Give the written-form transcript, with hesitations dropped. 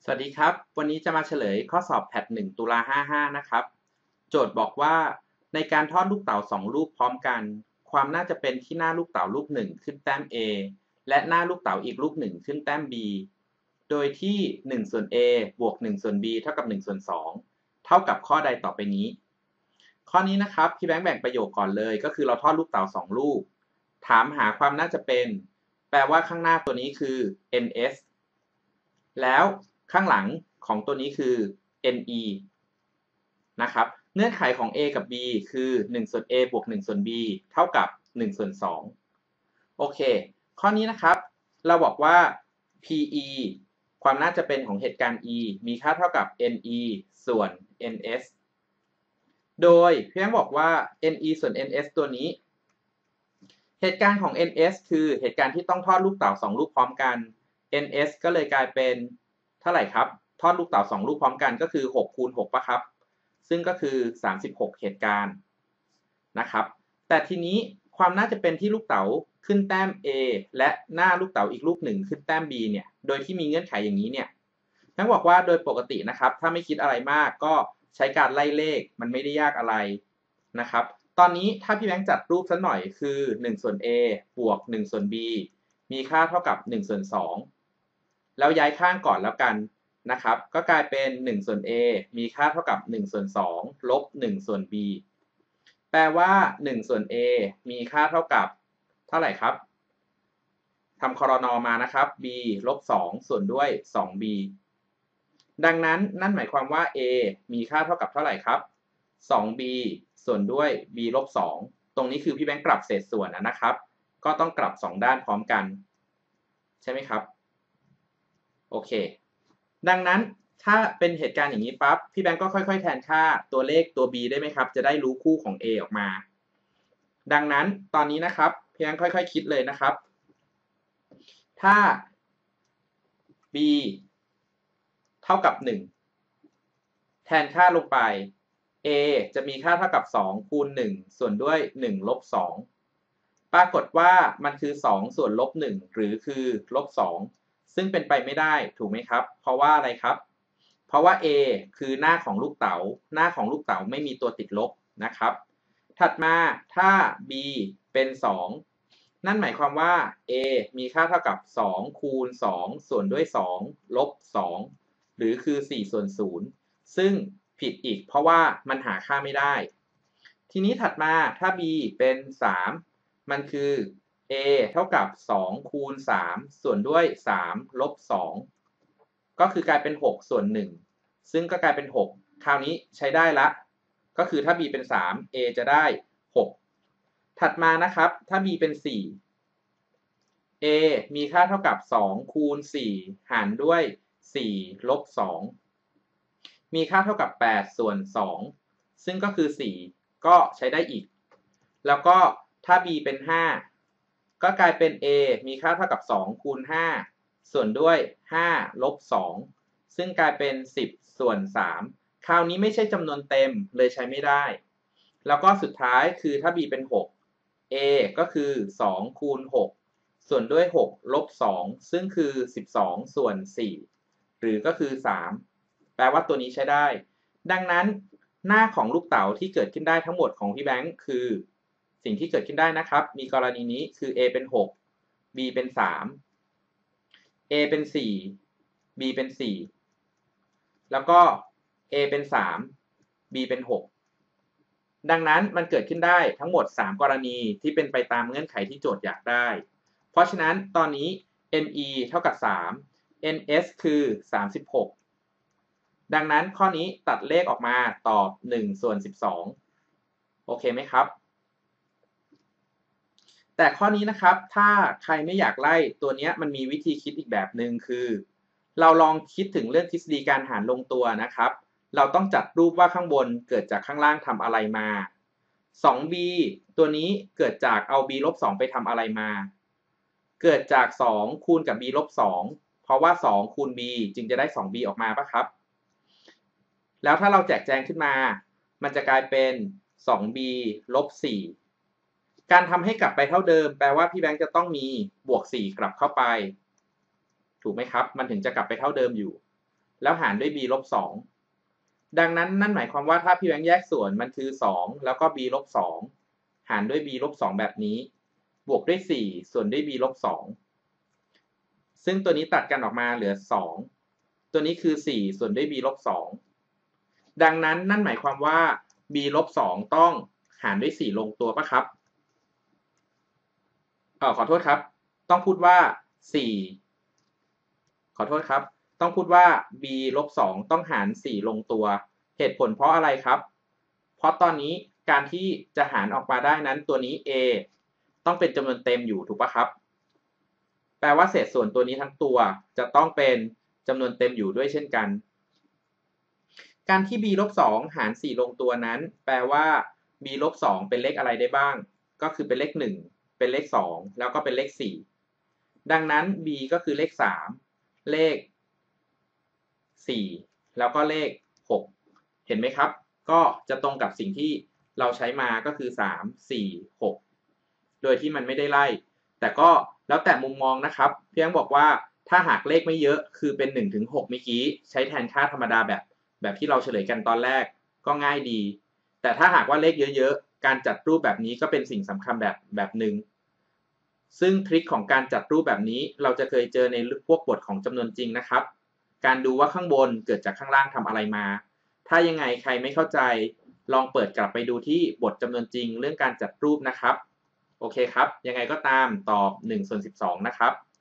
สวัสดีครับวันนี้จะมาเฉลยข้อสอบแพท1ตุลา55นะครับโจทย์บอกว่าในการทอดลูกเต๋า2ลูกพร้อมกันความน่าจะเป็นที่หน้าลูกเต๋าลูก1ขึ้นแต้ม A และหน้าลูกเต๋าอีกลูก1ขึ้นแต้ม B โดยที่1ส่วน A บวก1ส่วน B เท่ากับ1ส่วน2เท่ากับข้อใดต่อไปนี้ข้อนี้นะครับพี่แบงค์แบ่งประโยคก่อนเลยก็คือเราทอดลูกเต๋า2ลูกถามหาความน่าจะเป็นแปลว่าข้างหน้าตัวนี้คือ ns แล้วข้างหลังของตัวนี้คือ ne นะครับเงื่อนไขของ a กับ b คือ1ส่วน a บวก1ส่วน b เท่ากับ1ส่วน2โอเคข้อนี้นะครับเราบอกว่า pe ความน่าจะเป็นของเหตุการณ์ e มีค่าเท่ากับ ne ส่วน ns โดยพี่แบงค์บอกว่า ne ส่วน ns ตัวนี้เหตุการณ์ของ ns คือเหตุการณ์ที่ต้องทอดลูกเต๋า2ลูกพร้อมกัน ns ก็เลยกลายเป็นเท่าไหร่ครับทอดลูกเต๋า2ลูกพร้อมกันก็คือ6คูณ6ป่ะครับซึ่งก็คือ36เหตุการณ์นะครับแต่ทีนี้ความน่าจะเป็นที่ลูกเต๋าขึ้นแต้ม A และหน้าลูกเต๋าอีกลูกหนึ่งขึ้นแต้ม B เนี่ยโดยที่มีเงื่อนไขอย่างนี้เนี่ยทั้งบอกว่าโดยปกตินะครับถ้าไม่คิดอะไรมากก็ใช้การไล่เลขมันไม่ได้ยากอะไรนะครับตอนนี้ถ้าพี่แบงค์จัดรูปสักหน่อยคือ1ส่วน A บวก1ส่วน B มีค่าเท่ากับ1ส่วน2แล้วย้ายข้างก่อนแล้วกันนะครับก็กลายเป็น1ส่วน A มีค่าเท่ากับ1ส่วน2ลบ1ส่วน B แปลว่า1ส่วน A มีค่าเท่ากับเท่าไหร่ครับทำครน.มานะครับ B ลบ2ส่วนด้วย 2B ดังนั้นนั่นหมายความว่า A มีค่าเท่ากับเท่าไหร่ครับ 2B ส่วนด้วย B ลบ2ตรงนี้คือพี่แบงค์กลับเศษส่วนนะครับก็ต้องกลับ2ด้านพร้อมกันใช่ไหมครับโอเคดังนั้นถ้าเป็นเหตุการณ์อย่างนี้ปั๊บพี่แบงค์ก็ค่อยๆแทนค่าตัวเลขตัว B ได้ไหมครับจะได้รู้คู่ของ A ออกมาดังนั้นตอนนี้นะครับพี่แบงค์ค่อยๆคิดเลยนะครับถ้า B เท่ากับ1แทนค่าลงไป A จะมีค่าเท่ากับ2คูณ1ส่วนด้วย1ลบ2ปรากฏว่ามันคือ2ส่วนลบ1หรือคือลบ2ซึ่งเป็นไปไม่ได้ถูกไหมครับเพราะว่าอะไรครับเพราะว่า A คือหน้าของลูกเต๋าหน้าของลูกเต๋าไม่มีตัวติดลบนะครับถัดมาถ้า B เป็น2นั่นหมายความว่า A มีค่าเท่ากับ2คูณ2ส่วนด้วย2ลบ2หรือคือ4ส่วน0ซึ่งผิดอีกเพราะว่ามันหาค่าไม่ได้ทีนี้ถัดมาถ้า B เป็น3มันคือ A เท่ากับ2คูณ3ส่วนด้วย3ลบ2ก็คือกลายเป็น6ส่วน1ซึ่งก็กลายเป็น6คราวนี้ใช้ได้ละก็คือถ้า B เป็น3 A จะได้6ถัดมานะครับถ้า B เป็น4 A มีค่าเท่ากับ2คูณ4หารด้วย4ลบ2มีค่าเท่ากับ8ส่วน2ซึ่งก็คือ4ก็ใช้ได้อีกแล้วก็ถ้า B เป็น5ก็กลายเป็น A มีค่าเท่ากับ2คูณ5ส่วนด้วย5ลบ2ซึ่งกลายเป็น10ส่วน3คราวนี้ไม่ใช่จำนวนเต็มเลยใช้ไม่ได้แล้วก็สุดท้ายคือถ้า B เป็น6 A ก็คือ2คูณ6ส่วนด้วย6ลบ2ซึ่งคือ12ส่วน4หรือก็คือ3แปลว่าตัวนี้ใช้ได้ดังนั้นหน้าของลูกเต๋าที่เกิดขึ้นได้ทั้งหมดของพี่แบงค์คือสิ่งที่เกิดขึ้นได้นะครับมีกรณีนี้คือ A เป็น6 B เป็น3 A เป็น4 B เป็น4แล้วก็ A เป็น3 B เป็น6ดังนั้นมันเกิดขึ้นได้ทั้งหมด3กรณีที่เป็นไปตามเงื่อนไขที่โจทย์อยากได้เพราะฉะนั้นตอนนี้ ne เท่ากับ3 ns คือ36ดังนั้นข้อนี้ตัดเลขออกมาตอบ1ส่วน12โอเคไหมครับแต่ข้อนี้นะครับถ้าใครไม่อยากไล่ตัวนี้มันมีวิธีคิดอีกแบบหนึ่งคือเราลองคิดถึงเรื่องทฤษฎีการหารลงตัวนะครับเราต้องจัดรูปว่าข้างบนเกิดจากข้างล่างทำอะไรมา 2b ตัวนี้เกิดจากเอา b ลบ2ไปทำอะไรมาเกิดจาก2คูณกับ b ลบ2เพราะว่า2คูณ b จึงจะได้ 2b ออกมาป่ะครับแล้วถ้าเราแจกแจงขึ้นมามันจะกลายเป็น 2b ลบ4การทำให้กลับไปเท่าเดิมแปลว่าพี่แบงค์จะต้องมีบวก4กลับเข้าไปถูกไหมครับมันถึงจะกลับไปเท่าเดิมอยู่แล้วหารด้วย b ลบ2ดังนั้นนั่นหมายความว่าถ้าพี่แบงค์แยกส่วนมันคือ2แล้วก็ b ลบ2หารด้วย b ลบ2แบบนี้บวกด้วย4ส่วนด้วย b ลบ2ซึ่งตัวนี้ตัดกันออกมาเหลือ2ตัวนี้คือ4ส่วนด้วย b ลบ2ดังนั้นนั่นหมายความว่า b ลบ2ต้องหารด้วย4ลงตัวปะครับขอโทษครับต้องพูดว่า4ขอโทษครับต้องพูดว่า b ลบ2ต้องหาร4ลงตัวเหตุผลเพราะอะไรครับเพราะตอนนี้การที่จะหารออกมาได้นั้นตัวนี้ a ต้องเป็นจำนวนเต็มอยู่ถูกปะครับแปลว่าเศษส่วนตัวนี้ทั้งตัวจะต้องเป็นจำนวนเต็มอยู่ด้วยเช่นกันการที่ b ลบ2หาร4ลงตัวนั้นแปลว่า b ลบ2เป็นเลขอะไรได้บ้างก็คือเป็นเลข1เป็นเลข2แล้วก็เป็นเลข4ดังนั้น b ก็คือเลข3เลข4แล้วก็เลข6เห็นไหมครับก็จะตรงกับสิ่งที่เราใช้มาก็คือ3 4 6โดยที่มันไม่ได้ไล่แต่ก็แล้วแต่มุมมองนะครับเพียงบอกว่าถ้าหากเลขไม่เยอะคือเป็น1 ถึง 6เมื่อกี้ใช้แทนค่าธรรมดาแบบที่เราเฉลยกันตอนแรกก็ง่ายดีแต่ถ้าหากว่าเลขเยอะๆการจัดรูปแบบนี้ก็เป็นสิ่งสำคัญแบบหนึ่งซึ่งทริคของการจัดรูปแบบนี้เราจะเคยเจอในพวกบทของจำนวนจริงนะครับการดูว่าข้างบนเกิดจากข้างล่างทำอะไรมาถ้ายังไงใครไม่เข้าใจลองเปิดกลับไปดูที่บทจำนวนจริงเรื่องการจัดรูปนะครับโอเคครับยังไงก็ตามตอบ1/12นะครับ